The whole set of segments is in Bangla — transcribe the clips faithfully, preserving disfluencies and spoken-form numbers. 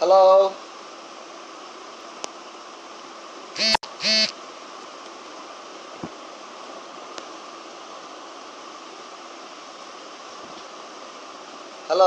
Hello hello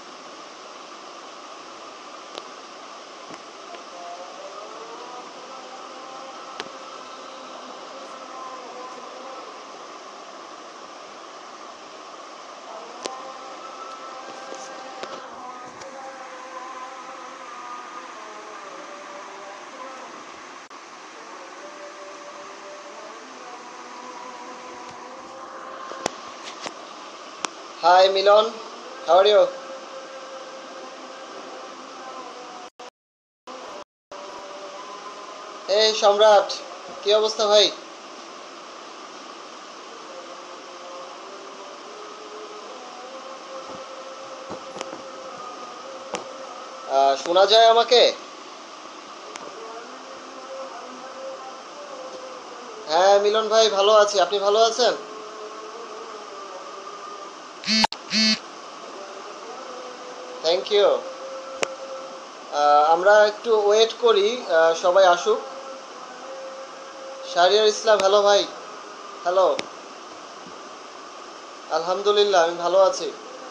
hi Milan, how are you? এই সম্রাট, কি অবস্থা ভাই? আহ, শোনা যায় আমাকে? হ্যাঁ মিলন ভাই, ভালো আছি। আপনি ভালো আছেন? Thank you. আমরা একটু ওয়েট করি, আহ, সবাই আসুক। শাহরিয়ার ইসলাম, হ্যালো ভাই। হ্যালো। আলহামদুলিল্লাহ, আমি ভালো আছি।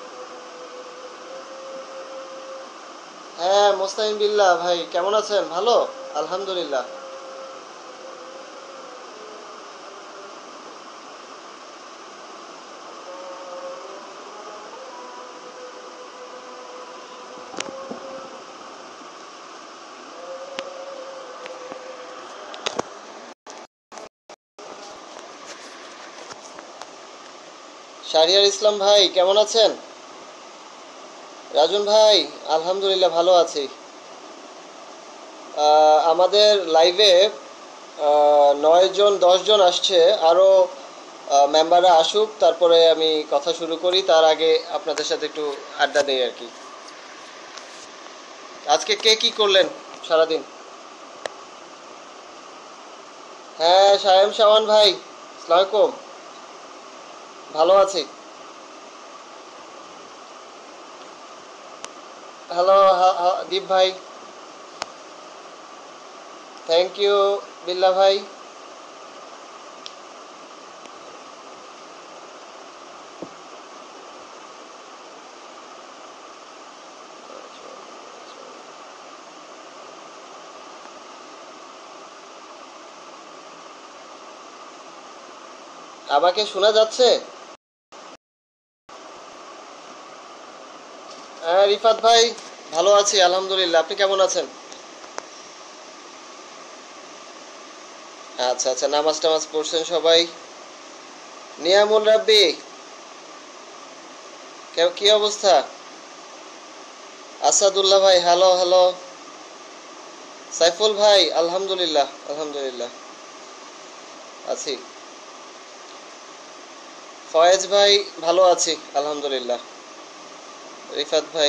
হ্যাঁ মোস্তাহিন বিল্লাহ ভাই, কেমন আছেন? ভালো আলহামদুলিল্লাহ। শাহরিয়ার ইসলাম ভাই কেমন আছেন? রাজন ভাই, আলহামদুলিল্লাহ ভালো আছি। আহ, আমাদের লাইভে নয় জন দশ জন আসছে, আরও মেম্বাররা আসুক, তারপরে আমি কথা শুরু করি। তার আগে আপনাদের সাথে একটু আড্ডা দেই আর কি। আজকে কে কি করলেন সারাদিন? হ্যাঁ সায়েম শাওয়ান ভাই, আসসালামু আলাইকুম। ভালো আছি। হ্যালো দীপ ভাই। থ্যাংক ইউ বিল্লা ভাই। আমাকে শোনা যাচ্ছে? হ্যাঁ রিফাত ভাই, ভালো আছি আলহামদুলিল্লাহ। আপনি কেমন আছেন? আচ্ছা আচ্ছা, নামাজ টামাজ পড়ছেন সবাই? নিয়ামুল রাব্বি, কে- কি অবস্থা? আসাদুল্লাহ ভাই, হ্যালো হ্যালো। সাইফুল ভাই, আলহামদুলিল্লাহ আলহামদুলিল্লাহ আছি। ফয়েজ ভাই, ভালো আছি আলহামদুলিল্লাহ। রিফাত ভাই,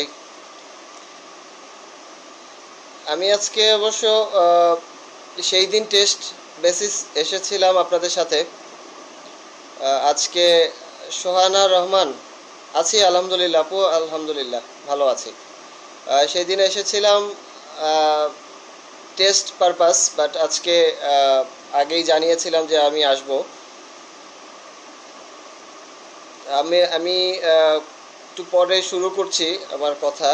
আমি আজকে অবশ্য আহ, সেই দিন টেস্ট বেসিস এসেছিলাম আপনাদের সাথে। আহ, আজকে সোহানা রহমান, আছি আলহামদুলিল্লাহ আপু, আলহামদুলিল্লাহ ভালো আছি। আহ, সেই দিন এসেছিলাম টেস্ট পারপাস, বাট আজকে আহ, আগেই জানিয়েছিলাম যে আমি আসব। আমি আমি আহ, একটু পরে শুরু করছি আমার কথা।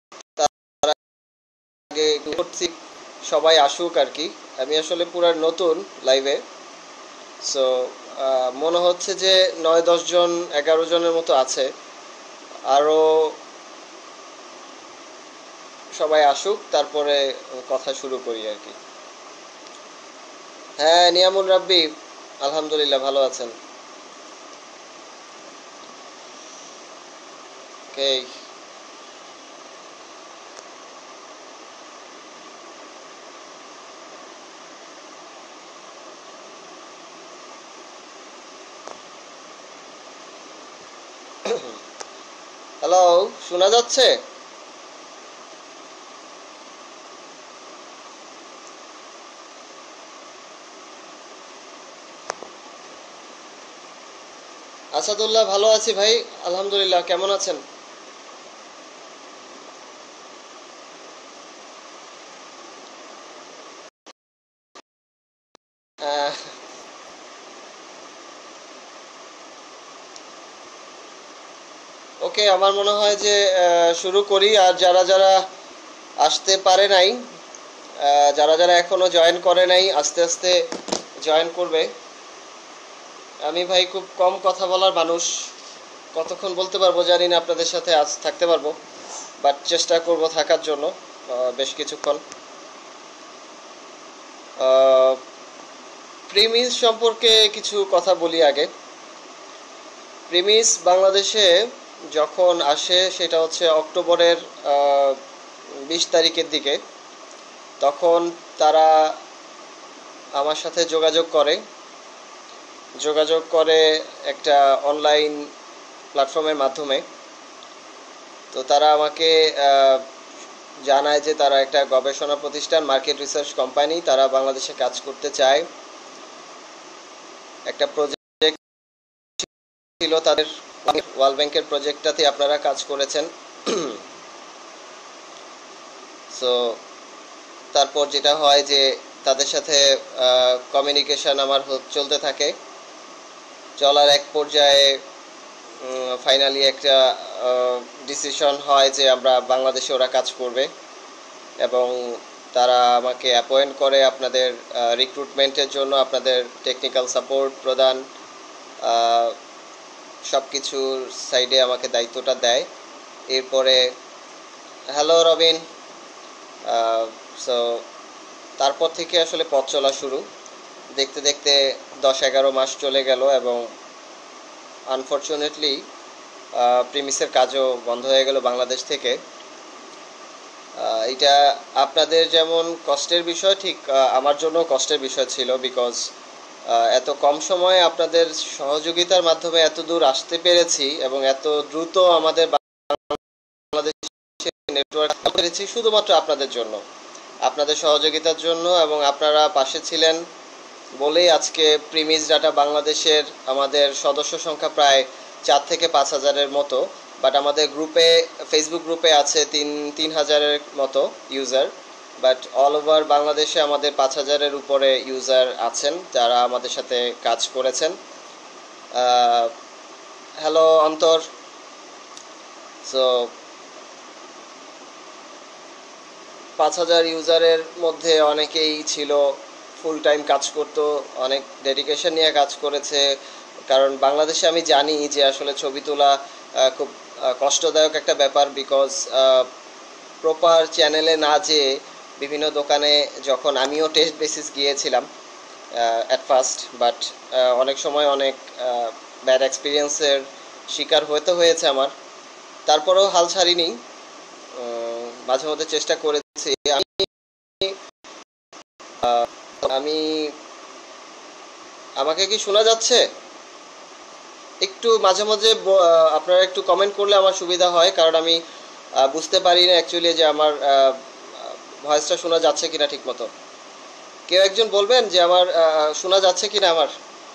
আগে করছি সবাই আসুক আর কি। আমি আসলে পুরো নতুন লাইভে, সো মনে হচ্ছে যে নয় দশ জন এগারো জনের মতো আছে। আরও সবাই আসুক, তারপরে কথা শুরু করি আর কি। হ্যাঁ নিয়ামুল রাব্বি, আলহামদুলিল্লাহ ভালো আছেন? কে? হ্যালো, শোনা যাচ্ছে? আসাদুল্লাহ, ভালো আছি ভাই আলহামদুলিল্লাহ। কেমন আছেন? ওকে, আমার মনে হয় যে আহ, শুরু করি। আর যারা যারা আসতে পারে নাই, আহ, যারা যারা এখনো জয়েন করে নাই, আস্তে আস্তে জয়েন করবে। আমি ভাই খুব কম কথা বলার মানুষ, কতক্ষণ বলতে পারবো জানি না আপনাদের সাথে, আজ থাকতে পারবো বাট চেষ্টা করব থাকার জন্য আহ, বেশ কিছুক্ষণ। প্রিমিস সম্পর্কে কিছু কথা বলি আগে। প্রিমিস বাংলাদেশে যখন আসে সেটা হচ্ছে অক্টোবরের বিশ তারিখের দিকে। তখন তারা আমার সাথে যোগাযোগ করে যোগাযোগ করে একটা অনলাইন প্ল্যাটফর্মের মাধ্যমে। তো তারা আমাকে আহ, জানায় যে তারা একটা গবেষণা প্রতিষ্ঠান, মার্কেট রিসার্চ কোম্পানি, তারা বাংলাদেশে কাজ করতে চায়। একটা প্রজেক্ট ছিল তাদের, ওয়ার্ল্ড ব্যাংকের প্রজেক্টটাতে আপনারা কাজ করেছেন। সো তারপর যেটা হয় যে তাদের সাথে কমিউনিকেশন আমার চলতে থাকে। চলার এক পর্যায়ে ফাইনালি একটা ডিসিশন হয় যে আমরা বাংলাদেশে ওরা কাজ করবে, এবং তারা আমাকে অ্যাপয়েন্ট করে আপনাদের রিক্রুটমেন্টের জন্য, আপনাদের টেকনিক্যাল সাপোর্ট প্রদান, সব কিছুর সাইডে আমাকে দায়িত্বটা দেয়। এরপরে হ্যালো রবিন। সো তারপর থেকে আসলে পথ চলা শুরু। দেখতে দেখতে দশ এগারো মাস চলে গেল, এবং আনফর্চুনেটলি প্রিমিসের কাজও বন্ধ হয়ে গেল বাংলাদেশ থেকে। এটা আপনাদের যেমন কষ্টের বিষয়, ঠিক আমার জন্য কষ্টের বিষয় ছিল, বিকজ এত কম সময়ে আপনাদের সহযোগিতার মাধ্যমে এত দূর আসতে পেরেছি, এবং এত দ্রুত আমাদের বাংলাদেশে নেটওয়ার্ক পেরেছি শুধুমাত্র আপনাদের জন্য, আপনাদের সহযোগিতার জন্য। এবং আপনারা পাশে ছিলেন বলেই আজকে প্রিমিস ডাটা বাংলাদেশের আমাদের সদস্য সংখ্যা প্রায় চার থেকে পাঁচ হাজারের মতো। বাট আমাদের গ্রুপে, ফেসবুক গ্রুপে আছে তিন তিন হাজারের মতো ইউজার। বাট অল ওভার বাংলাদেশে আমাদের পাঁচ হাজারের উপরে ইউজার আছেন যারা আমাদের সাথে কাজ করেছেন। হ্যালো অন্তর। সো পাঁচ হাজার ইউজারের মধ্যে অনেকেই ছিল ফুল টাইম কাজ করতো, অনেক ডেডিকেশন নিয়ে কাজ করেছে। কারণ বাংলাদেশে আমি জানি যে আসলে ছবি তোলা খুব কষ্টদায়ক একটা ব্যাপার, বিকজ প্রপার চ্যানেলে না যেয়ে বিভিন্ন দোকানে, যখন আমিও টেস্ট বেসিস গিয়েছিলাম অ্যাট ফার্স্ট, বাট অনেক সময় অনেক ব্যাড এক্সপিরিয়েন্সের শিকার হতে হয়েছে আমার। তারপরেও হাল ছাড়িনি, মাঝে মধ্যে চেষ্টা করেছি। আমি আমি আমাকে কি শোনা যাচ্ছে? একটু মাঝে মাঝে আপনারা একটু কমেন্ট করলে আমার সুবিধা হয়, কারণ আমি বুঝতে পারি না অ্যাকচুয়ালি যে আমার ভয়েসটা শোনা যাচ্ছে কিনা ঠিক মতো। কেউ একজন বলবেন যে আমার শোনা যাচ্ছে কিনা আমার?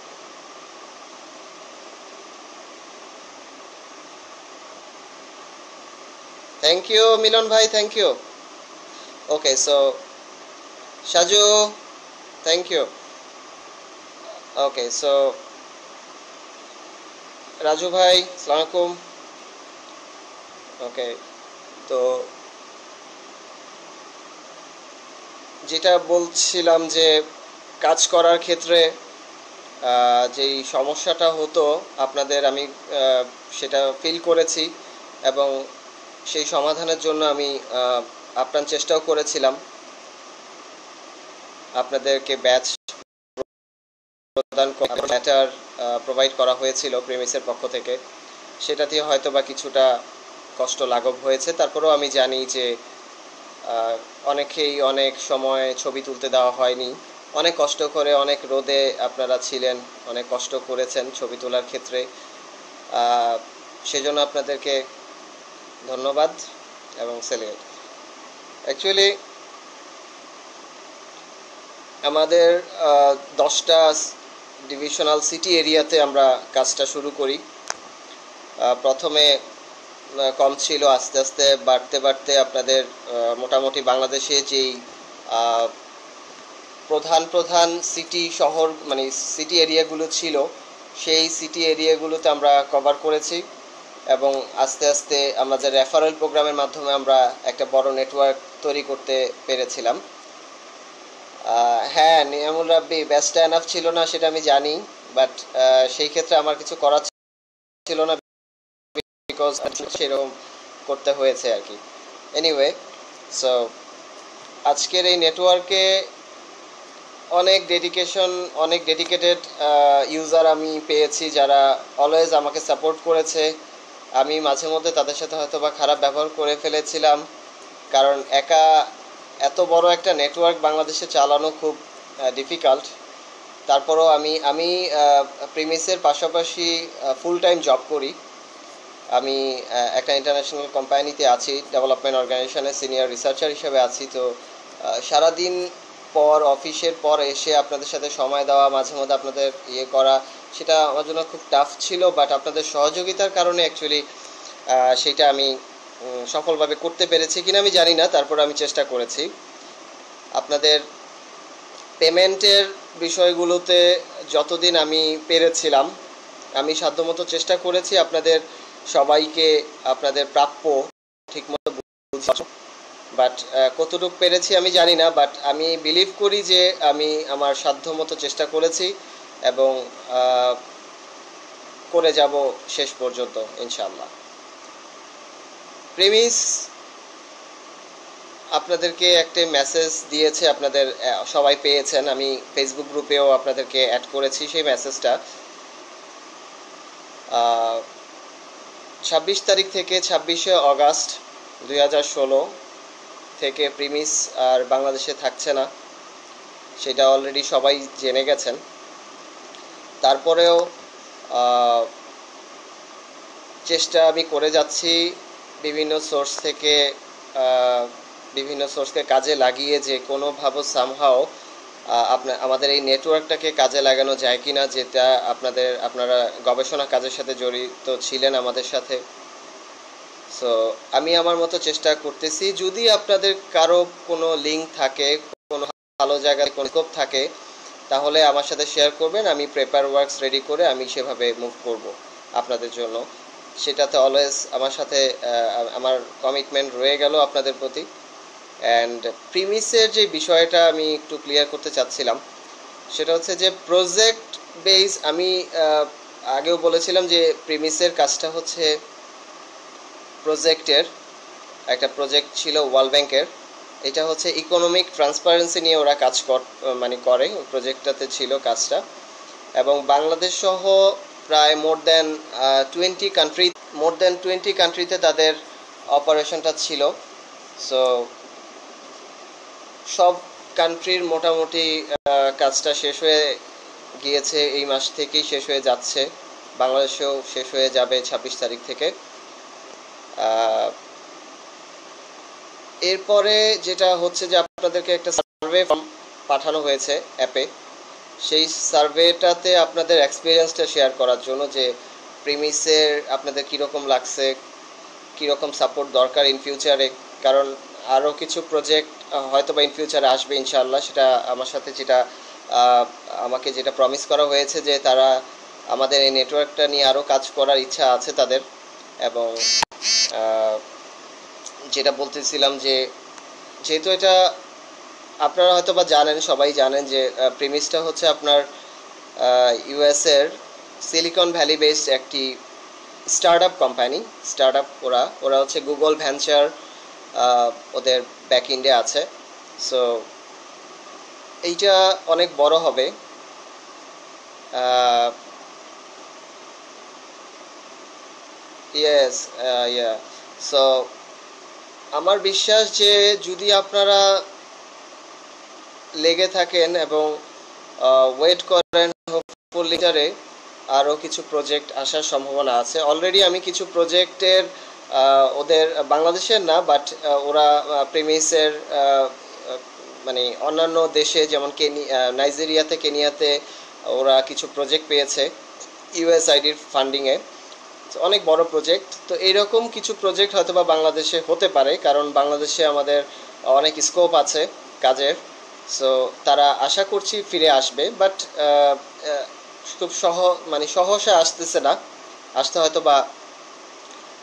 থ্যাংক ইউ মিলন ভাই, thank you. Okay, so Saju, thank you. Okay, so Raju ভাই, আসসালামু আলাইকুম। ওকে, তো যেটা বলছিলাম যে কাজ করার ক্ষেত্রে যেই সমস্যাটা হতো আপনাদের, আমি সেটা ফিল করেছি, এবং সেই সমাধানের জন্য আমি আপ্রাণ চেষ্টাও করেছিলাম। আপনাদেরকে ব্যাচ প্রদান ম্যাটার প্রোভাইড করা হয়েছিল প্রিমিসের পক্ষ থেকে, সেটাতে হয়তো বা কিছুটা কষ্ট লাঘব হয়েছে। তারপরেও আমি জানি যে অনেকেই অনেক সময় ছবি তুলতে দেওয়া হয়নি, অনেক কষ্ট করে, অনেক রোদে আপনারা ছিলেন, অনেক কষ্ট করেছেন ছবি তোলার ক্ষেত্রে। সেজন্য আপনাদেরকে ধন্যবাদ এবং সেলিব্রেট। অ্যাকচুয়ালি আমাদের দশটা ডিভিশনাল সিটি এরিয়াতে আমরা কাজটা শুরু করি। প্রথমে কম ছিল, আস্তে আস্তে বাড়তে বাড়তে আপনাদের মোটামুটি বাংলাদেশে যেই প্রধান প্রধান সিটি শহর, মানে সিটি এরিয়াগুলো ছিল, সেই সিটি এরিয়াগুলোতে আমরা কভার করেছি। এবং আস্তে আস্তে আমাদের রেফারেল প্রোগ্রামের মাধ্যমে আমরা একটা বড় নেটওয়ার্ক তৈরি করতে পেরেছিলাম। হ্যাঁ, নিয়ামুল রাব্বি বেস্ট এনাফ ছিল না সেটা আমি জানি, বাট সেই ক্ষেত্রে আমার কিছু করার ছিল না, বিকজ সেরকম করতে হয়েছে আর কি। এনিওয়ে, সো আজকের এই নেটওয়ার্কে অনেক ডেডিকেশন, অনেক ডেডিকেটেড ইউজার আমি পেয়েছি যারা অলওয়েজ আমাকে সাপোর্ট করেছে। আমি মাঝে মধ্যে তাদের সাথে হয়তো বা খারাপ ব্যবহার করে ফেলেছিলাম, কারণ একা এত বড় একটা নেটওয়ার্ক বাংলাদেশে চালানো খুব ডিফিকাল্ট। তারপরও আমি আমি প্রিমিসের পাশাপাশি ফুল টাইম জব করি। আমি একটা ইন্টারন্যাশনাল কোম্পানিতে আছি, ডেভেলপমেন্ট অর্গানাইজেশনের সিনিয়র রিসার্চার হিসেবে আছি। তো সারাদিন পর অফিসের পর এসে আপনাদের সাথে সময় দেওয়া, মাঝে মধ্যে আপনাদের ইয়ে করা, সেটা আমার জন্য খুব টাফ ছিল, বাট আপনাদের সহযোগিতার কারণে অ্যাকচুয়ালি সেটা আমি সফলভাবে করতে পেরেছি কিনা আমি জানি না, তারপর আমি চেষ্টা করেছি। আপনাদের পেমেন্টের বিষয়গুলোতে যতদিন আমি পেরেছিলাম আমি সাধ্যমতো চেষ্টা করেছি আপনাদের সবাইকে আপনাদের প্রাপ্য ঠিকমতো বুঝানো, বাট কতটুকু পেরেছি আমি জানি না, বাট আমি বিলিভ করি যে আমি আমার সাধ্যমতো চেষ্টা করেছি এবং করে যাব শেষ পর্যন্ত ইনশাআল্লাহ। প্রেমিস আপনাদেরকে একটা মেসেজ দিয়েছে, আপনাদের সবাই পেয়েছেন, আমি ফেসবুক গ্রুপেও আপনাদেরকে অ্যাড করেছি সেই মেসেজটা। ছাব্বিশ তারিখ থেকে ছাব্বিশে অগাস্ট দুই হাজার ষোলো থেকে প্রিমিস আর বাংলাদেশে থাকছে না, সেটা অলরেডি সবাই জেনে গেছেন। তারপরেও চেষ্টা আমি করে যাচ্ছি বিভিন্ন সোর্স থেকে, বিভিন্ন সোর্সকে কাজে লাগিয়ে যে কোনোভাবে সামহাও আপনার আমাদের এই নেটওয়ার্কটাকে কাজে লাগানো যায় কি না, যেটা আপনাদের আপনারা গবেষণা কাজের সাথে জড়িত ছিলেন আমাদের সাথে। সো আমি আমার মতো চেষ্টা করতেছি। যদি আপনাদের কারো কোনো লিঙ্ক থাকে, কোনো ভালো জায়গায় কোনো স্কোপ থাকে, তাহলে আমার সাথে শেয়ার করবেন। আমি পেপার ওয়ার্কস রেডি করে আমি সেভাবে মুভ করব আপনাদের জন্য। সেটাতে অলওয়েজ আমার সাথে আমার কমিটমেন্ট রয়ে গেল আপনাদের প্রতি। অ্যান্ড প্রিমিসের যে বিষয়টা আমি একটু ক্লিয়ার করতে চাচ্ছিলাম, সেটা হচ্ছে যে প্রজেক্ট বেস। আমি আগেও বলেছিলাম যে প্রিমিসের কাজটা হচ্ছে প্রজেক্টের, একটা প্রজেক্ট ছিল ওয়ার্ল্ড ব্যাংকের, এটা হচ্ছে ইকোনমিক ট্রান্সপারেন্সি নিয়ে ওরা কাজ কর মানে করে, প্রজেক্টটাতে ছিল কাজটা। এবং বাংলাদেশ সহ প্রায় more than twenty country more than twenty কান্ট্রিতে তাদের অপারেশনটা ছিল। সো সব কান্ট্রির মোটামুটি কাজটা শেষ হয়ে গিয়েছে, এই মাস থেকেই শেষ হয়ে যাচ্ছে, বাংলাদেশেও শেষ হয়ে যাবে ছাব্বিশ তারিখ থেকে। এরপরে যেটা হচ্ছে যে আপনাদেরকে একটা সার্ভে ফর্ম পাঠানো হয়েছে অ্যাপে, সেই সার্ভেটাতে আপনাদের এক্সপিরিয়েন্সটা শেয়ার করার জন্য যে প্রিমিসের আপনাদের কীরকম লাগছে, কীরকম সাপোর্ট দরকার ইন ফিউচারে। কারণ আরও কিছু প্রজেক্ট হয়তো বা ইন ফিউচারে আসবে ইনশাআল্লাহ। সেটা আমার সাথে যেটা আমাকে যেটা প্রমিস করা হয়েছে যে তারা আমাদের এই নেটওয়ার্কটা নিয়ে আরও কাজ করার ইচ্ছা আছে তাদের। এবং যেটা বলতেছিলাম যে যেহেতু এটা আপনারা হয়তো বা জানেন, সবাই জানেন যে প্রিমিসটা হচ্ছে আপনার ইউএসের সিলিকন ভ্যালি বেসড একটি start up company. Start up ওরা ওরা হচ্ছে গুগল ভেঞ্চার, ওদের ব্যাক ইন্ডে আছে। সো এইটা অনেক বড় হবে। ইয়েস, ইয়া সো আমার বিশ্বাস যে যদি আপনারা লেগে থাকেন এবং ওয়েট করেন, হোপফুলি আরও কিছু প্রজেক্ট আসার সম্ভাবনা আছে। অলরেডি আমি কিছু প্রজেক্টের ওদের বাংলাদেশের না, বাট ওরা প্রিমিসের মানে অন্যান্য দেশে যেমন কেনি নাইজেরিয়াতে, কেনিয়াতে ওরা কিছু প্রজেক্ট পেয়েছে ইউএসআইডির ফান্ডিংয়ে, অনেক বড় প্রজেক্ট। তো এইরকম কিছু প্রজেক্ট হয়তো বা বাংলাদেশে হতে পারে, কারণ বাংলাদেশে আমাদের অনেক স্কোপ আছে কাজের। সো তারা আশা করছি ফিরে আসবে, বাট খুব সহ মানে সহসা আসতেছে না, আসতে হয়তো বা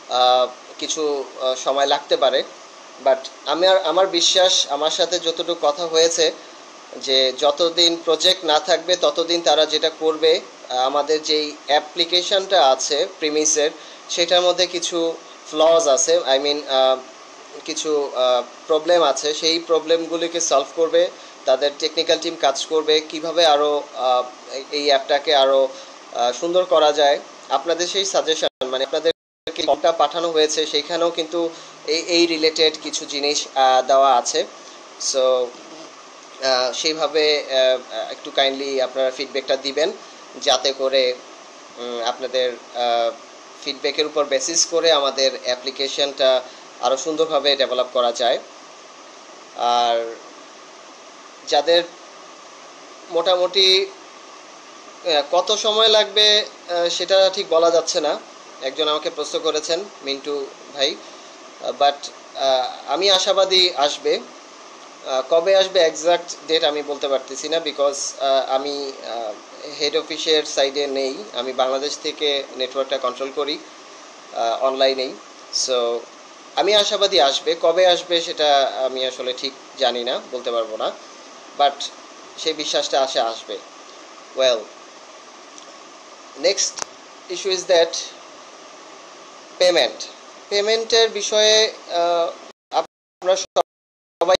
কিছু সময় লাগতে পারে, বাট আমার আমার বিশ্বাস, আমার সাথে যতটুকু কথা হয়েছে, যে যতদিন প্রজেক্ট না থাকবে ততদিন তারা যেটা করবে, আমাদের যেই অ্যাপ্লিকেশনটা আছে প্রিমিসের, সেটার মধ্যে কিছু ফ্লজ আছে, আই মিন কিছু প্রবলেম আছে, সেই প্রবলেমগুলিকে সলভ করবে। তাদের টেকনিক্যাল টিম কাজ করবে কিভাবে আরও এই অ্যাপটাকে আরও সুন্দর করা যায়। আপনাদের সেই সাজেশন, মানে আপনাদের ফর্মটা পাঠানো হয়েছে, সেইখানেও কিন্তু এই এই রিলেটেড কিছু জিনিস দেওয়া আছে। সো সেইভাবে একটু কাইন্ডলি আপনারা ফিডব্যাকটা দিবেন, যাতে করে আপনাদের ফিডব্যাকের উপর বেসিস করে আমাদের অ্যাপ্লিকেশনটা আরও সুন্দরভাবে ডেভেলপ করা যায়। আর যাদের মোটামুটি কত সময় লাগবে সেটা ঠিক বলা যাচ্ছে না, একজন আমাকে প্রশ্ন করেছেন, মিন্টু ভাই, বাট আমি আশাবাদী আসবে। কবে আসবে এক্সাক্ট ডেট আমি বলতে পারতেছি না, বিকজ আমি হেড অফিসের সাইডে নেই, আমি বাংলাদেশ থেকে নেটওয়ার্কটা কন্ট্রোল করি অনলাইনেই। সো আমি আশাবাদী আসবে, কবে আসবে সেটা আমি আসলে ঠিক জানি না, বলতে পারবো না, বাট সেই বিশ্বাসটা আসে আসবে। Well, next issue is that payment. পেমেন্টের বিষয়ে আমরা সবাই,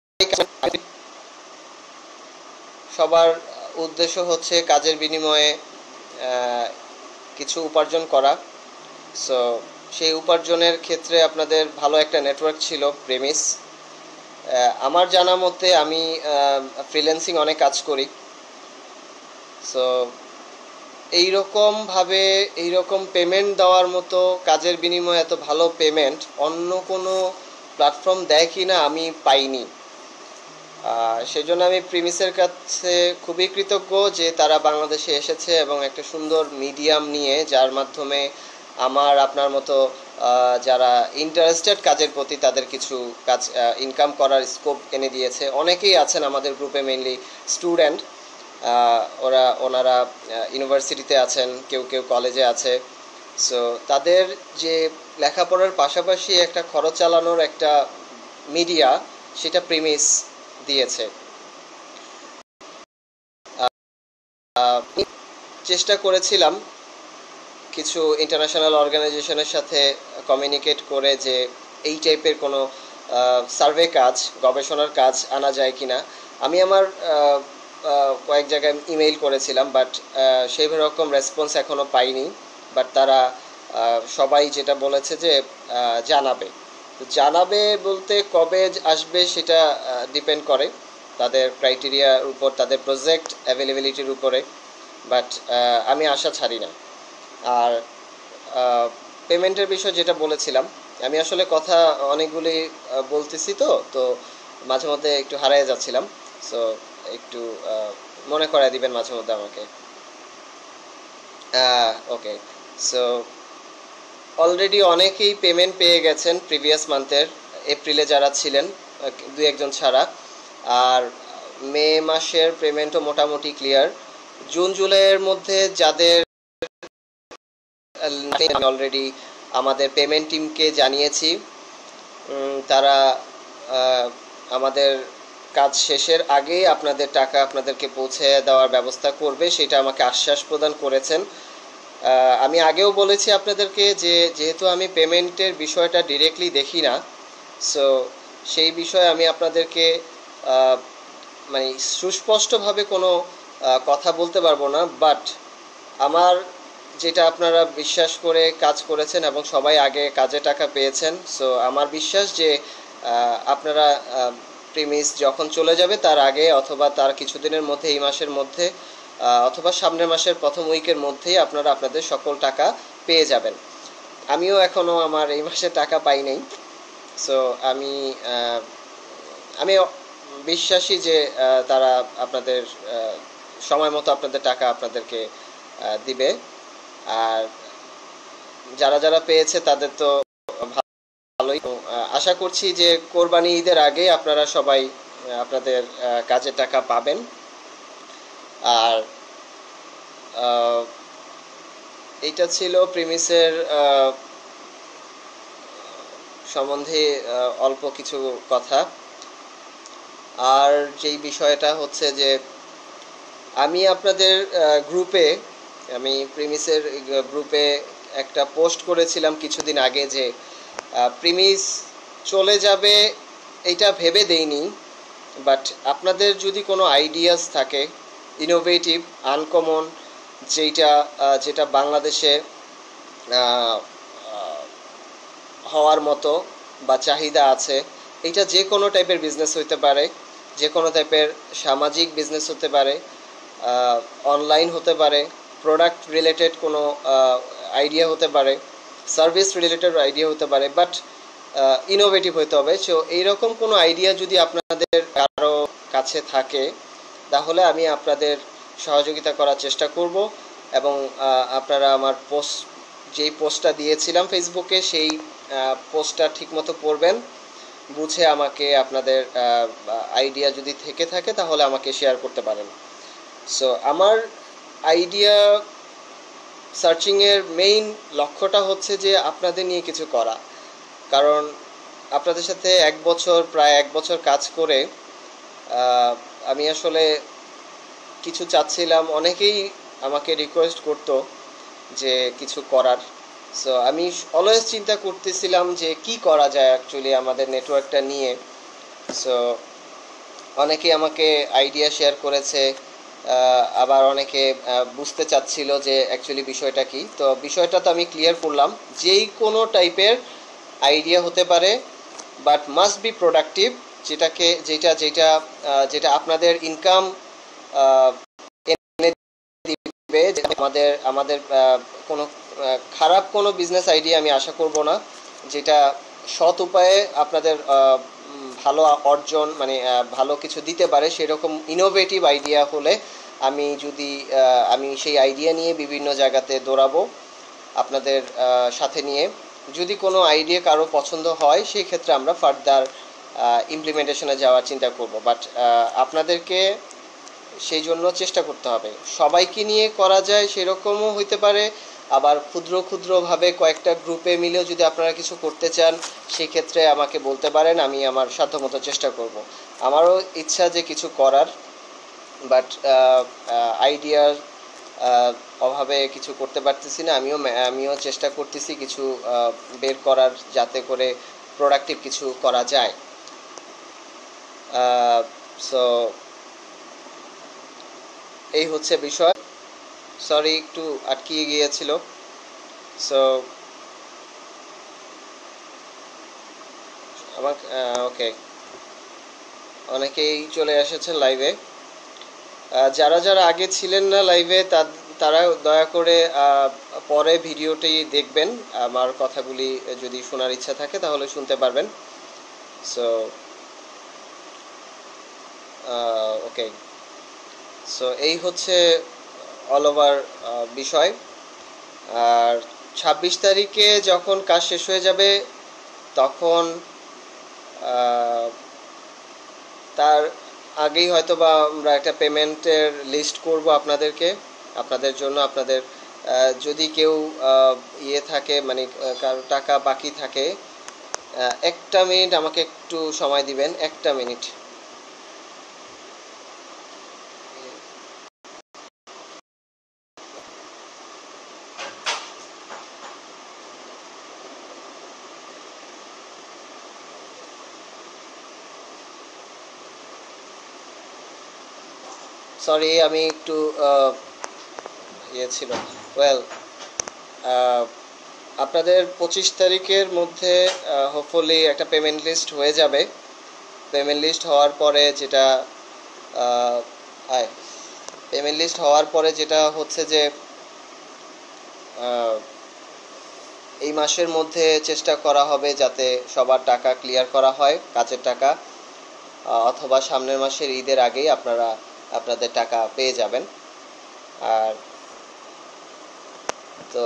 সবার উদ্দেশ্য হচ্ছে কাজের বিনিময়ে কিছু উপার্জন করা। সো সেই উপার্জনের ক্ষেত্রে আপনাদের ভালো একটা নেটওয়ার্ক ছিল প্রেমিস। আমার জানা মতে আমি ফ্রিল্যান্সিং অনেক কাজ করি। সো এইরকমভাবে এইরকম পেমেন্ট দেওয়ার মতো, কাজের বিনিময়ে এত ভালো পেমেন্ট অন্য কোনো প্ল্যাটফর্ম দেয় কি না আমি পাইনি। সেজন্য আমি প্রিমিসের কাছে খুবই কৃতজ্ঞ যে তারা বাংলাদেশে এসেছে এবং একটা সুন্দর মিডিয়াম নিয়ে, যার মাধ্যমে আমার আপনার মতো যারা ইন্টারেস্টেড কাজের প্রতি, তাদের কিছু কাজ ইনকাম করার স্কোপ এনে দিয়েছে। অনেকেই আছেন আমাদের গ্রুপে, মেইনলি স্টুডেন্ট, ওরা ওনারা ইউনিভার্সিটিতে আছেন, কেউ কেউ কলেজে আছে। সো তাদের যে লেখাপড়ার পাশাপাশি একটা খরচ চালানোর একটা মিডিয়া, সেটা প্রিমিস দিয়েছে। চেষ্টা করেছিলাম কিছু ইন্টারন্যাশনাল অর্গানাইজেশনের সাথে কমিউনিকেট করে যে এই টাইপের কোনো সার্ভে কাজ, গবেষণার কাজ আনা যায় কিনা। আমি আমার কয়েক জায়গায় ইমেইল করেছিলাম, বাট সেই রকম রেসপন্স এখনও পাইনি। বাট তারা সবাই যেটা বলেছে যে জানাবে। তো জানাবে বলতে কবে আসবে সেটা ডিপেন্ড করে তাদের ক্রাইটেরিয়ার উপর, তাদের প্রজেক্ট অ্যাভেলেবিলিটির উপরে, বাট আমি আশা ছাড়ি না। আর পেমেন্টের বিষয় যেটা বলেছিলাম, আমি আসলে কথা অনেকগুলি বলতেছি, তো তো মাঝে মধ্যে একটু হারিয়ে যাচ্ছিলাম। সো একটু মনে করায় দিবেন মাঝে মধ্যে আমাকে। ওকে, সো অলরেডি অনেকেই পেমেন্ট পেয়ে গেছেন প্রিভিয়াস মান্থের, এপ্রিলে যারা ছিলেন দু একজন ছাড়া। আর মে মাসের পেমেন্টও মোটামুটি ক্লিয়ার। জুন জুলাইয়ের মধ্যে যাদের অলরেডি আমাদের পেমেন্ট টিমকে জানিয়েছি, তারা আমাদের কাজ শেষের আগেই আপনাদের টাকা আপনাদেরকে পৌঁছে দেওয়ার ব্যবস্থা করবে, সেটা আমাকে আশ্বাস প্রদান করেছেন। আমি আগেও বলেছি আপনাদেরকে যে যেহেতু আমি পেমেন্টের বিষয়টা ডিরেক্টলি দেখি না, সো সেই বিষয়ে আমি আপনাদেরকে মানে সুস্পষ্টভাবে কোনো কথা বলতে পারবো না। বাট আমার যেটা আপনারা বিশ্বাস করে কাজ করেছেন এবং সবাই আগে কাজে টাকা পেয়েছেন, সো আমার বিশ্বাস যে আপনারা প্রিমিস যখন চলে যাবে তার আগে অথবা তার কিছুদিনের মধ্যে, এই মাসের মধ্যে অথবা সামনের মাসের প্রথম উইকের মধ্যেই আপনারা আপনাদের সকল টাকা পেয়ে যাবেন। আমিও এখনও আমার এই মাসে টাকা পাই নাই। সো আমি আমি বিশ্বাসী যে তারা আপনাদের সময় মতো আপনাদের টাকা আপনাদেরকে দিবে। আর যারা যারা পেয়েছে তাদের তো ভালোই। আশা করছি যে কোরবানি ঈদের আগে আপনারা সবাই আপনাদের কাজের টাকা পাবেন। আর এইটা ছিল প্রিমিসের সম্বন্ধে অল্প কিছু কথা। আর যেই বিষয়টা হচ্ছে যে আমি আপনাদের গ্রুপে আমি প্রিমিসের গ্রুপে একটা পোস্ট করেছিলাম কিছুদিন আগে যে প্রিমিস চলে যাবে এটা ভেবে দেইনি, বাট আপনাদের যদি কোনো আইডিয়াস থাকে ইনোভেটিভ আনকমন, যেটা যেটা বাংলাদেশে হওয়ার মতো বা চাহিদা আছে, এটা যে কোনো টাইপের বিজনেস হতে পারে, যে কোনো টাইপের সামাজিক বিজনেস হতে পারে, অনলাইন হতে পারে, প্রোডাক্ট রিলেটেড কোনো আইডিয়া হতে পারে, সার্ভিস রিলেটেড আইডিয়া হতে পারে, বাট ইনোভেটিভ হতে হবে। সো এইরকম কোনো আইডিয়া যদি আপনাদের কারো কাছে থাকে তাহলে আমি আপনাদের সহযোগিতা করার চেষ্টা করব, এবং আপনারা আমার পোস্ট যেই পোস্টটা দিয়েছিলাম ফেসবুকে সেই পোস্টটা ঠিকমতো পড়বেন, বুঝে আমাকে আপনাদের আইডিয়া যদি থেকে থাকে তাহলে আমাকে শেয়ার করতে পারেন। সো আমার আইডিয়া সার্চিংয়ের মেইন লক্ষ্যটা হচ্ছে যে আপনাদের নিয়ে কিছু করা, কারণ আপনাদের সাথে এক বছর প্রায় এক বছর কাজ করে আমি আসলে কিছু চাচ্ছিলাম, অনেকেই আমাকে রিকোয়েস্ট করতো যে কিছু করার। সো আমি অলওয়েজ চিন্তা করতেছিলাম যে কি করা যায় অ্যাকচুয়ালি আমাদের নেটওয়ার্কটা নিয়ে। সো অনেকে আমাকে আইডিয়া শেয়ার করেছে, আবার অনেকে বুঝতে চাচ্ছিল যে অ্যাকচুয়ালি বিষয়টা কি। তো বিষয়টা তো আমি ক্লিয়ার করলাম, যেই কোনো টাইপের আইডিয়া হতে পারে, বাট মাস্ট বি প্রোডাক্টিভ, যেটাকে যেটা যেটা যেটা আপনাদের ইনকাম এনে দিবে। আমাদের আমাদের কোনো খারাপ কোনো বিজনেস আইডিয়া আমি আশা করব না, যেটা সৎ উপায়ে আপনাদের ভালো অর্জন মানে ভালো কিছু দিতে পারে, সেরকম ইনোভেটিভ আইডিয়া হলে আমি যদি আমি সেই আইডিয়া নিয়ে বিভিন্ন জায়গাতে দৌড়াবো আপনাদের সাথে নিয়ে। যদি কোনো আইডিয়া কারো পছন্দ হয় সেই ক্ষেত্রে আমরা ফার্দার ইমপ্লিমেন্টেশনে যাওয়ার চিন্তা করব, বাট আপনাদেরকে সেই জন্য চেষ্টা করতে হবে। সবাইকে নিয়ে করা যায় সেরকমও হইতে পারে, আবার ক্ষুদ্র ক্ষুদ্রভাবে কয়েকটা গ্রুপে মিলেও যদি আপনারা কিছু করতে চান সেক্ষেত্রে আমাকে বলতে পারেন, আমি আমার সাধ্যমতো চেষ্টা করব। আমারও ইচ্ছা যে কিছু করার, বাট আইডিয়ার অভাবে কিছু করতে পারতেছি না। আমিও আমিও চেষ্টা করতেছি কিছু বের করার, যাতে করে প্রোডাক্টিভ কিছু করা যায়। সো এই হচ্ছে বিষয়। সরি একটু আটকিয়ে গিয়েছিল। সো আমাকে ওকে, অনেকেই চলে এসেছেন লাইভে। যারা যারা আগে ছিলেন না লাইভে তারা দয়া করে পরে ভিডিওটি দেখবেন, আমার কথাগুলি যদি শোনার ইচ্ছা থাকে তাহলে শুনতে পারবেন। সো ওকে, সো এই হচ্ছে অল ওভার বিষয়। আর ছাব্বিশ তারিখে যখন কাজ শেষ হয়ে যাবে তখন তার আগেই হয়তো বা আমরা একটা পেমেন্টের লিস্ট করব আপনাদেরকে, আপনাদের জন্য। আপনাদের যদি কেউ ইয়ে থাকে মানে কারো টাকা বাকি থাকে, একটা মিনিট আমাকে একটু সময় দিবেন, একটা মিনিট। সরি আমি একটু ইয়ে ছিল। ওয়েল, আপনাদের পঁচিশ তারিখের মধ্যে হোপফুলি একটা পেমেন্ট লিস্ট হয়ে যাবে। পেমেন্ট লিস্ট হওয়ার পরে যেটা হাই পেমেন্ট লিস্ট হওয়ার পরে যেটা হচ্ছে যে এই মাসের মধ্যে চেষ্টা করা হবে যাতে সবার টাকা ক্লিয়ার করা হয়, কাজের টাকা, অথবা সামনের মাসের ঈদের আগেই আপনারা আপনাদের টাকা পেয়ে যাবেন। আর তো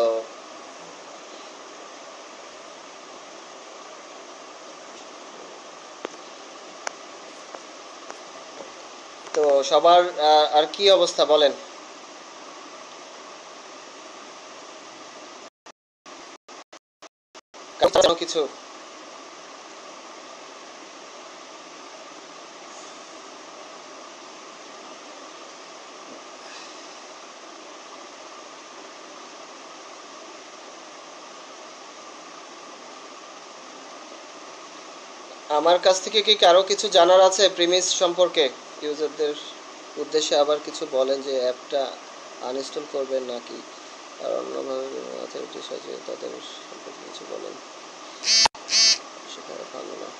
তো সবার আর কি অবস্থা বলেন? কিছু আমার কাছ থেকে কি কারো কিছু জানার আছে প্রিমিস সম্পর্কে? ইউজারদের উদ্দেশ্যে আবার কিছু বলেন যে অ্যাপটা আনইনস্টল করবেন নাকি আর অন্যভাবে অথরিটিস আছে তাদের সম্পর্কে কিছু বলেন, সেখানে ভালো না।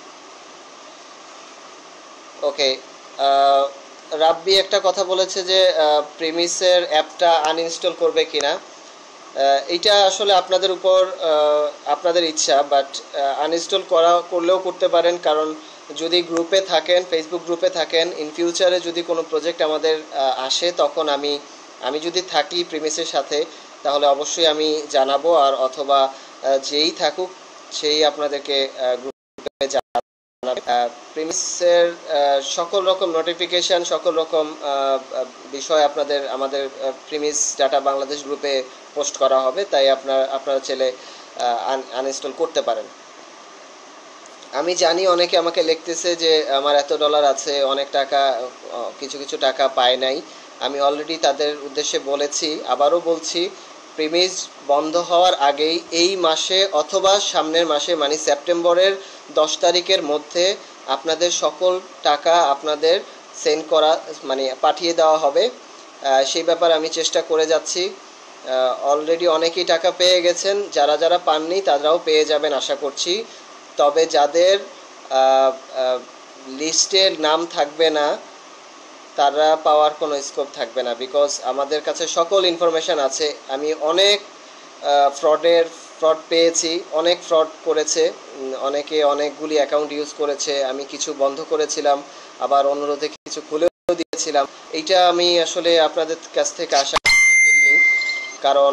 ওকে, রাব্বি একটা কথা বলেছে যে প্রিমিসের অ্যাপটা আনইনস্টল করবে কিনা। এইটা আসলে আপনাদের উপর আপনাদের ইচ্ছা, বাট আনইনস্টল করা করলেও করতে পারেন, কারণ যদি গ্রুপে থাকেন, ফেসবুক গ্রুপে থাকেন, ইন ফিউচারে যদি কোনো প্রজেক্ট আমাদের আসে তখন আমি আমি যদি থাকি প্রিমিসের সাথে তাহলে অবশ্যই আমি জানাবো, আর অথবা যেই থাকুক সেই আপনাদেরকে গ্রুপে জানাবে। প্রিমিসের সকল রকম নোটিফিকেশান, সকল রকম বিষয় আপনাদের আমাদের প্রিমিস ডাটা বাংলাদেশ গ্রুপে পোস্ট করা হবে, তাই আপনার আপনারা চাইলে আনইনস্টল করতে পারেন। আমি জানি অনেকে আমাকে লিখতেছে যে আমার এত ডলার আছে, অনেক টাকা, কিছু কিছু টাকা পায় নাই। আমি অলরেডি তাদের উদ্দেশ্যে বলেছি, আবারও বলছি, প্রিমিস বন্ধ হওয়ার আগেই এই মাসে অথবা সামনের মাসে মানে সেপ্টেম্বরের দশ তারিখের মধ্যে আপনাদের সকল টাকা আপনাদের সেন্ড করা মানে পাঠিয়ে দেওয়া হবে। সেই ব্যাপারে আমি চেষ্টা করে যাচ্ছি। অলরেডি অনেকেই টাকা পেয়ে গেছেন, যারা যারা পাননি তারাও পেয়ে যাবেন আশা করছি। তবে যাদের লিস্টের নাম থাকবে না তারা পাওয়ার কোনো স্কোপ থাকবে না, বিকজ আমাদের কাছে সকল ইনফরমেশান আছে। আমি অনেক ফ্রডের ফ্রড পেয়েছি, অনেক ফ্রড করেছে, অনেকে অনেকগুলি অ্যাকাউন্ট ইউজ করেছে, আমি কিছু বন্ধ করেছিলাম, আবার অনুরোধে কিছু খুলেও দিয়েছিলাম। এইটা আমি আসলে আপনাদের কাছ থেকে আশা করিনি, কারণ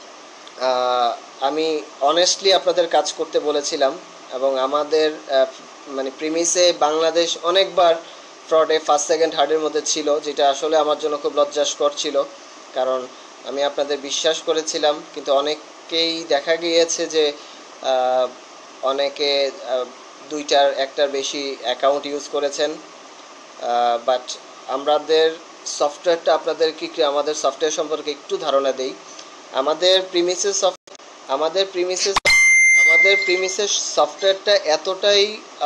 আমি অনেস্টলি আপনাদের কাজ করতে বলেছিলাম, এবং আমাদের মানে প্রিমিসে বাংলাদেশ অনেকবার ফ্রডে ফার্স্ট সেকেন্ড থার্ডের মধ্যে ছিল, যেটা আসলে আমার জন্য খুব লজ্জাস্কর ছিল, কারণ আমি আপনাদের বিশ্বাস করেছিলাম। কিন্তু অনেকেই দেখা গিয়েছে যে অনেকে দুইটার একটার বেশি অ্যাকাউন্ট ইউজ করেছেন। বাট আমাদের সফটওয়্যারটা আপনাদের কি আমাদের সফটওয়্যার সম্পর্কে একটু ধারণা দেই। আমাদের প্রিমিসেস আমাদের প্রিমিসেস আমাদের প্রিমিসেস সফটওয়্যারটা এতটাই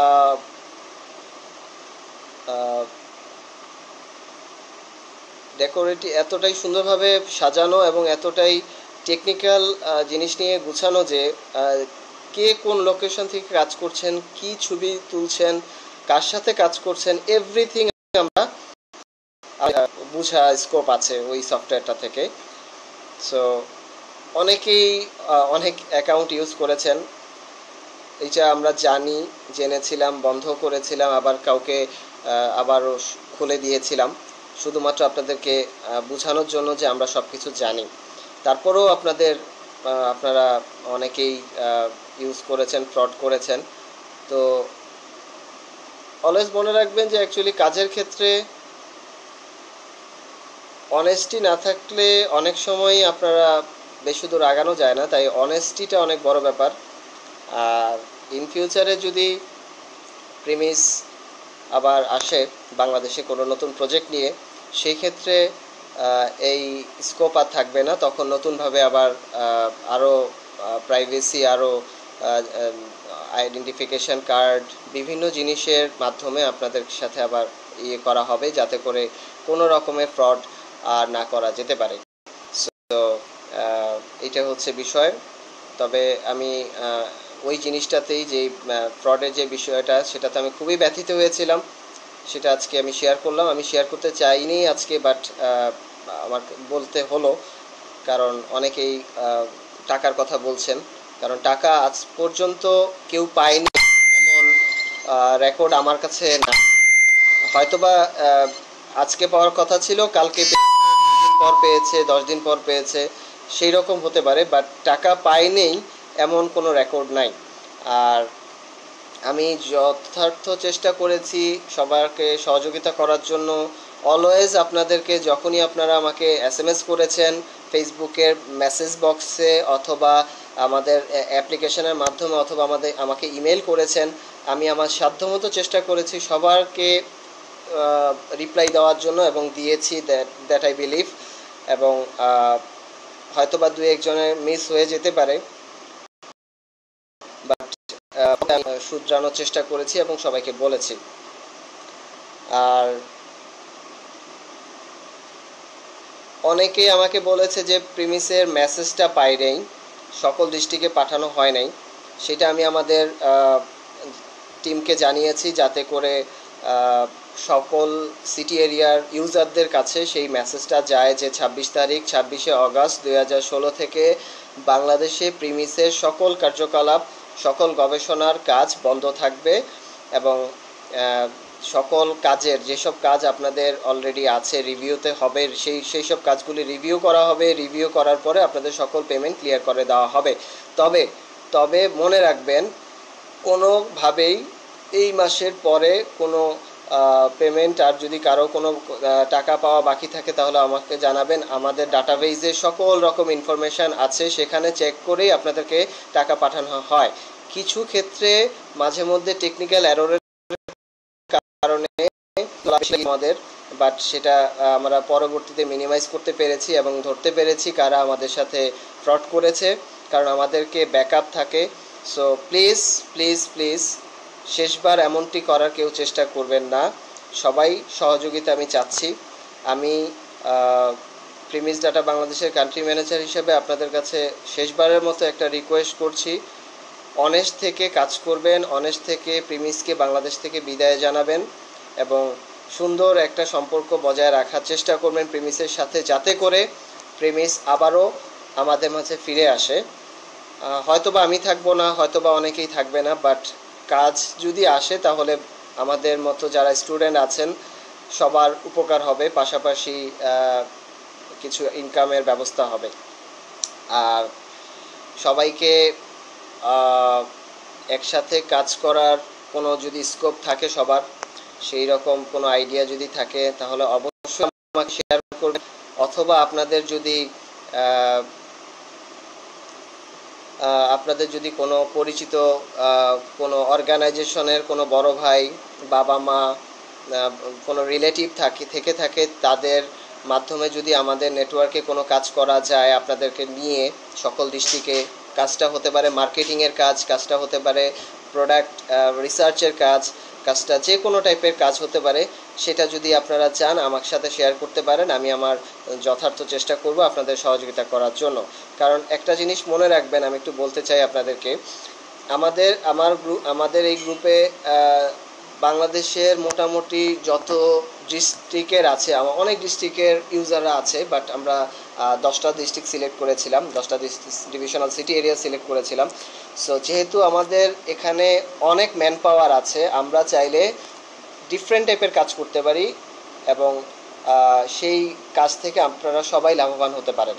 ডেকোরেটিভ, এতটাই সুন্দরভাবে সাজানো এবং এতটাই টেকনিক্যাল জিনিস নিয়ে গুছানো যে কে কোন লোকেশন থেকে কাজ করছেন, কি ছবি তুলছেন, কার সাথে কাজ করছেন, এভরিথিং আমরা বুঝা স্কোপ আছে ওই সফটওয়্যারটা থেকে। সো অনেকেই অনেক অ্যাকাউন্ট ইউজ করেছেন, এটা আমরা জানি, জেনেছিলাম, বন্ধ করেছিলাম, আবার কাউকে আবারও খুলে দিয়েছিলাম, শুধুমাত্র আপনাদেরকে বোঝানোর জন্য যে আমরা সব কিছু জানি। তারপরেও আপনাদের আপনারা অনেকেই ইউজ করেছেন, ফ্রড করেছেন। তো অলওয়েজ মনে রাখবেন যে অ্যাকচুয়ালি কাজের ক্ষেত্রে অনেস্টি না থাকলে অনেক সময়ই আপনারা বেশি দূর আগানো যায় না, তাই অনেস্টিটা অনেক বড় ব্যাপার। আর ইন ফিউচারে যদি প্রিমিস আবার আসে বাংলাদেশে কোনো নতুন প্রজেক্ট নিয়ে, সেই ক্ষেত্রে এই স্কোপ আর থাকবে না, তখন নতুনভাবে আবার আরও প্রাইভেসি, আরও আইডেন্টিফিকেশন কার্ড, বিভিন্ন জিনিসের মাধ্যমে আপনাদের সাথে আবার ইয়ে করা হবে, যাতে করে কোনো রকমের ফ্রড আর না করা যেতে পারে। সো এটা হচ্ছে বিষয়। তবে আমি ওই জিনিসটাতেই যে ফ্রডের যে বিষয়টা, সেটাতে আমি খুবই ব্যথিত হয়েছিলাম, সেটা আজকে আমি শেয়ার করলাম। আমি শেয়ার করতে চাইনি আজকে, বাট আমার বলতে হলো, কারণ অনেকেই টাকার কথা বলছেন, কারণ টাকা আজ পর্যন্ত কেউ পায়নি এমন রেকর্ড আমার কাছে না। হয়তোবা আজকে পাওয়ার কথা ছিল, কালকে পর পেয়েছে, দশ দিন পর পেয়েছে, সেই রকম হতে পারে, বাট টাকা পায়নি এমন কোনো রেকর্ড নাই। আর আমি যথার্থ চেষ্টা করেছি সবাইকে সহযোগিতা করার জন্য। অলওয়েজ আপনাদেরকে যখনই আপনারা আমাকে এস এম এস করেছেন ফেসবুকের মেসেজ বক্সে, অথবা আমাদের অ্যাপ্লিকেশনের মাধ্যমে, অথবা আমাদের আমাকে ইমেল করেছেন, আমি আমার সাধ্যমতো চেষ্টা করেছি সবাইকে রিপ্লাই দেওয়ার জন্য, এবং দিয়েছি, দ্যাট দ্যাট আই বিলিভ। এবং হয়তোবা দু একজনের মিস হয়ে যেতে পারে, বাট শুধরানোর চেষ্টা করেছি এবং সবাইকে বলেছি। আর অনেকেই আমাকে বলেছে যে প্রিমিসের মেসেজটা পাই নাই, সকল ডিস্ট্রিক্টে পাঠানো হয় নাই। সেটা আমি আমাদের টিমকে জানিয়েছি যাতে করে সকল সিটি এরিয়ার ইউজারদের কাছে সেই মেসেজটা যায় যে ছাব্বিশ তারিখ ছাব্বিশে অগস্ট দুই হাজার ষোলো থেকে বাংলাদেশে প্রিমিসের সকল কার্যকলাপ, সকল গবেষণার কাজ বন্ধ থাকবে এবং সকল কাজের যেসব কাজ আপনাদের অলরেডি আছে রিভিউতে হবে, সেই সেই সব কাজগুলি রিভিউ করা হবে। রিভিউ করার পরে আপনাদের সকল পেমেন্ট ক্লিয়ার করে দেওয়া হবে। তবে তবে মনে রাখবেন, কোনোভাবেই এই মাসের পরে কোনো পেমেন্ট আর যদি কারো কোনো টাকা পাওয়া বাকি থাকে তাহলে আমাকে জানাবেন। আমাদের ডাটাবেজে সকল রকম ইনফরমেশান আছে, সেখানে চেক করেই আপনাদেরকে টাকা পাঠানো হয়। কিছু ক্ষেত্রে মাঝে মধ্যে টেকনিক্যাল এররের কারণে আমাদের, বাট সেটা আমরা পরবর্তীতে মিনিমাইজ করতে পেরেছি এবং ধরতে পেরেছি কারা আমাদের সাথে ফ্রড করেছে, কারণ আমাদেরকে ব্যাকআপ থাকে। সো প্লিজ প্লিজ প্লিজ শেষবার এমনটি করার কেউ চেষ্টা করবেন না। সবাই সহযোগিতা আমি চাচ্ছি। আমি প্রিমিস ডাটা বাংলাদেশের কান্ট্রি ম্যানেজার হিসেবে আপনাদের কাছে শেষবারের মতো একটা রিকোয়েস্ট করছি, অনেস্ট থেকে কাজ করবেন, অনেস্ট থেকে প্রিমিসকে বাংলাদেশ থেকে বিদায় জানাবেন এবং সুন্দর একটা সম্পর্ক বজায় রাখার চেষ্টা করবেন প্রিমিসের সাথে, যাতে করে প্রিমিস আবারও আমাদের মাঝে ফিরে আসে। হয়তোবা আমি থাকবো না, হয়তোবা অনেকেই থাকবে না, বাট কাজ যদি আসে তাহলে আমাদের মতো যারা স্টুডেন্ট আছেন সবার উপকার হবে, পাশাপাশি কিছু ইনকামের ব্যবস্থা হবে। আর সবাইকে একসাথে কাজ করার কোনো যদি স্কোপ থাকে সবার, সেই রকম কোনো আইডিয়া যদি থাকে তাহলে অবশ্যই আমাকে শেয়ার করবেন, অথবা আপনাদের যদি আপনাদের যদি কোনো পরিচিত কোনো অর্গানাইজেশনের কোনো বড় ভাই, বাবা মা, কোনো রিলেটিভ থাকে থেকে থাকে তাদের মাধ্যমে যদি আমাদের নেটওয়ার্কে কোনো কাজ করা যায় আপনাদেরকে নিয়ে সকল ডিস্ট্রিক্টে, কাজটা হতে পারে মার্কেটিংয়ের কাজ, কাজটা হতে পারে প্রোডাক্ট রিসার্চের কাজ, কাজটা যে কোনো টাইপের কাজ হতে পারে, সেটা যদি আপনারা চান আমার সাথে শেয়ার করতে পারেন। আমি আমার যথার্থ চেষ্টা করব আপনাদের সহযোগিতা করার জন্য। কারণ একটা জিনিস মনে রাখবেন, আমি একটু বলতে চাই আপনাদেরকে, আমাদের আমার গ্রুপ আমাদের এই গ্রুপে বাংলাদেশের মোটামুটি যত ডিস্ট্রিক্টের আছে, আমার অনেক ডিস্ট্রিক্টের ইউজাররা আছে, বাট আমরা দশটা ডিস্ট্রিক্ট সিলেক্ট করেছিলাম, দশটা ডিভিশনাল সিটি এরিয়া সিলেক্ট করেছিলাম। সো যেহেতু আমাদের এখানে অনেক ম্যান পাওয়ার আছে, আমরা চাইলে ডিফারেন্ট টাইপের কাজ করতে পারি এবং সেই কাজ থেকে আপনারা সবাই লাভবান হতে পারেন।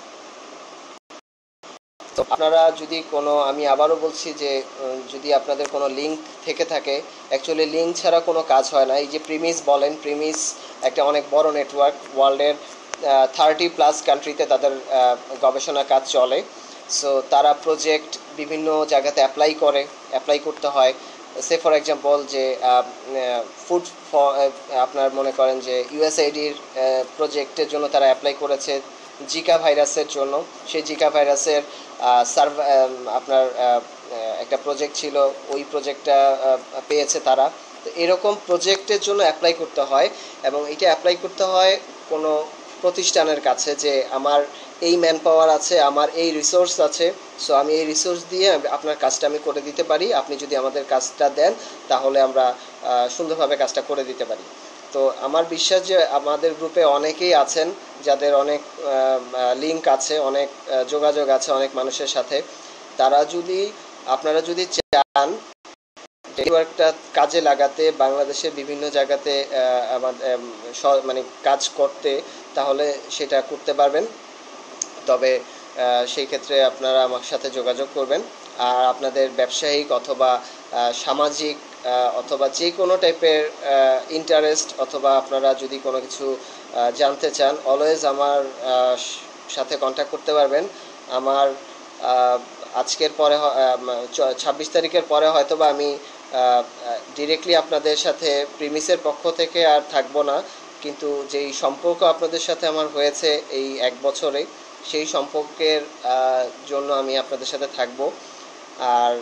তো আপনারা যদি কোনো, আমি আবারও বলছি যে যদি আপনাদের কোনো লিঙ্ক থেকে থাকে, অ্যাকচুয়ালি লিঙ্ক ছাড়া কোনো কাজ হয় না। এই যে প্রিমিস বলেন, প্রিমিস একটা অনেক বড় নেটওয়ার্ক, ওয়ার্ল্ডের থার্টি প্লাস কান্ট্রিতে তাদের গবেষণা কাজ চলে। সো তারা প্রজেক্ট বিভিন্ন জায়গাতে অ্যাপ্লাই করে, অ্যাপ্লাই করতে হয়। সে ফর এক্সাম্পল যে ফুড আপনার মনে করেন যে ইউএসআইডির প্রজেক্টের জন্য তারা অ্যাপ্লাই করেছে জিকা ভাইরাসের জন্য, সেই জিকা ভাইরাসের সার্ভ আপনার একটা প্রজেক্ট ছিল, ওই প্রজেক্টটা পেয়েছে তারা। তো এরকম প্রজেক্টের জন্য অ্যাপ্লাই করতে হয় এবং এটা অ্যাপ্লাই করতে হয় কোনো প্রতিষ্ঠানের কাছে যে আমার এই ম্যান পাওয়ার আছে, আমার এই রিসোর্স আছে, সো আমি এই রিসোর্স দিয়ে আপনার কাজটা আমি করে দিতে পারি, আপনি যদি আমাদের কাজটা দেন তাহলে আমরা সুন্দরভাবে কাজটা করে দিতে পারি। তো আমার বিশ্বাস যে আমাদের গ্রুপে অনেকেই আছেন যাদের অনেক লিঙ্ক আছে, অনেক যোগাযোগ আছে অনেক মানুষের সাথে। তারা যদি, আপনারা যদি চান নেটওয়ার্কটা কাজে লাগাতে, বাংলাদেশের বিভিন্ন জায়গাতে আমাদের মানে কাজ করতে, তাহলে সেটা করতে পারবেন। তবে সেই ক্ষেত্রে আপনারা আমার সাথে যোগাযোগ করবেন। আর আপনাদের ব্যবসায়িক অথবা সামাজিক অথবা যে কোনো টাইপের ইন্টারেস্ট, অথবা আপনারা যদি কোনো কিছু জানতে চান, অলওয়েজ আমার সাথে কন্ট্যাক্ট করতে পারবেন। আমার আজকের পরে ছাব্বিশ তারিখের পরে হয়তো বা আমি ডিরেক্টলি আপনাদের সাথে প্রিমিসের পক্ষ থেকে আর থাকবো না, কিন্তু যেই সম্পর্ক আপনাদের সাথে আমার হয়েছে এই এক বছরে, সেই সম্পর্কের জন্য আমি আপনাদের সাথে থাকব। আর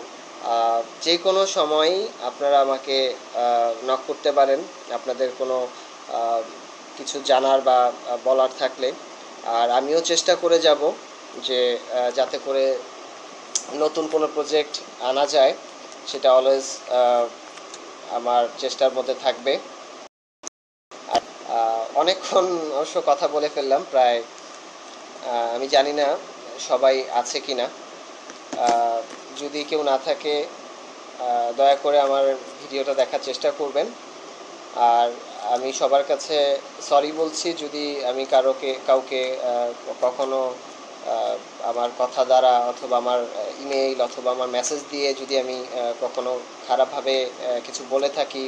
যে কোনো সময়ই আপনারা আমাকে নক করতে পারেন আপনাদের কোনো কিছু জানার বা বলার থাকলে। আর আমিও চেষ্টা করে যাব যে যাতে করে নতুন কোনো প্রজেক্ট আনা যায়, সেটা অলওয়েজ আমার চেষ্টার মধ্যে থাকবে। আর অনেকক্ষণ অবশ্য কথা বলে ফেললাম, প্রায় আমি জানি না সবাই আছে কি না। যদি কেউ না থাকে দয়া করে আমার ভিডিওটা দেখার চেষ্টা করবেন। আর আমি সবার কাছে সরি বলছি যদি আমি কারোকে কাউকে কখনো আমার কথা দ্বারা অথবা আমার ইমেইল অথবা আমার মেসেজ দিয়ে যদি আমি কখনো খারাপভাবে কিছু বলে থাকি,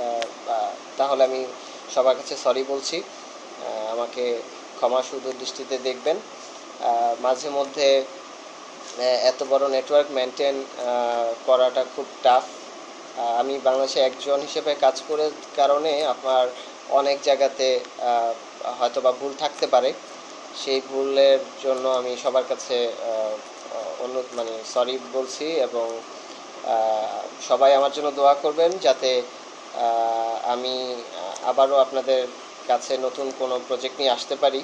তাহলে আমি সবার কাছে সরি বলছি। আমাকে ক্ষমা সুন্দর দৃষ্টিতে দেখবেন। মাঝে মধ্যে এত বড় নেটওয়ার্ক মেনটেন করাটা খুব টাফ। আমি বাংলাদেশে একজন হিসেবে কাজ করে কারণে আপনার অনেক জায়গাতে হয়তো বা ভুল থাকতে পারে। সেই ভুলের জন্য আমি সবার কাছে অনুরোধ মানে সরি বলছি, এবং সবাই আমার জন্য দোয়া করবেন যাতে আমি আবারও আপনাদের কাছে নতুন কোনো প্রজেক্ট নিয়ে আসতে পারি।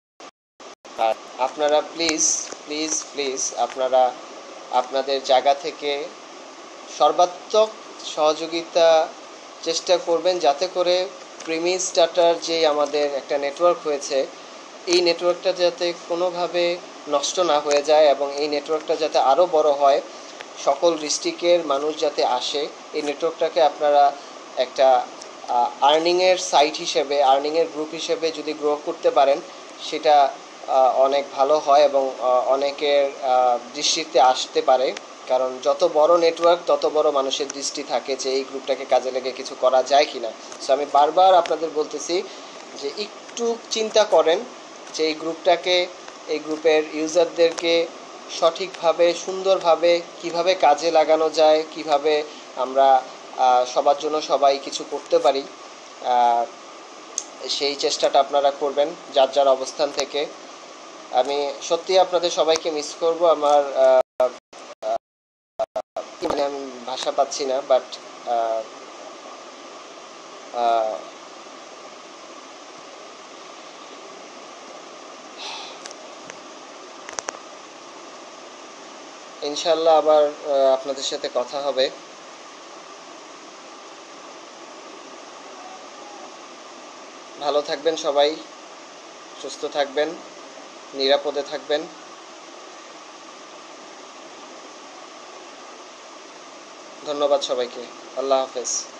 আর আপনারা প্লিজ প্লিজ প্লিজ আপনারা আপনাদের জায়গা থেকে সর্বাত্মক সহযোগিতা চেষ্টা করবেন যাতে করে প্রিমিস ডাটার যে আমাদের একটা নেটওয়ার্ক হয়েছে, এই নেটওয়ার্কটা যাতে কোনোভাবে নষ্ট না হয়ে যায় এবং এই নেটওয়ার্কটা যাতে আরও বড় হয়, সকল ডিস্ট্রিক্টের মানুষ যাতে আসে। এই নেটওয়ার্কটাকে আপনারা একটা আর্নিংয়ের সাইট হিসেবে, আর্নিংয়ের গ্রুপ হিসেবে যদি গ্রো করতে পারেন, সেটা অনেক ভালো হয় এবং অনেকের দৃষ্টিতে আসতে পারে। কারণ যত বড় নেটওয়ার্ক তত বড় মানুষের দৃষ্টি থাকে যে এই গ্রুপটাকে কাজে লেগে কিছু করা যায় কি না। সো আমি বারবার আপনাদের বলতেছি যে একটু চিন্তা করেন যে এই গ্রুপটাকে, এই গ্রুপের ইউজারদেরকে সঠিকভাবে সুন্দরভাবে কিভাবে কাজে লাগানো যায়, কিভাবে আমরা সবার জন্য সবাই কিছু করতে পারি, সেই চেষ্টাটা আপনারা করবেন যার যার অবস্থান থেকে। আমি সত্যি আপনাদের সবাইকে মিস করব। আমার মানে আমি ভাষা পাচ্ছি না, বাট ইনশাল্লাহ আবার আপনাদের সাথে কথা হবে। ভালো থাকবেন সবাই, সুস্থ থাকবেন, নিরাপদে থাকবেন। ধন্যবাদ সবাইকে। আল্লাহ হাফেজ।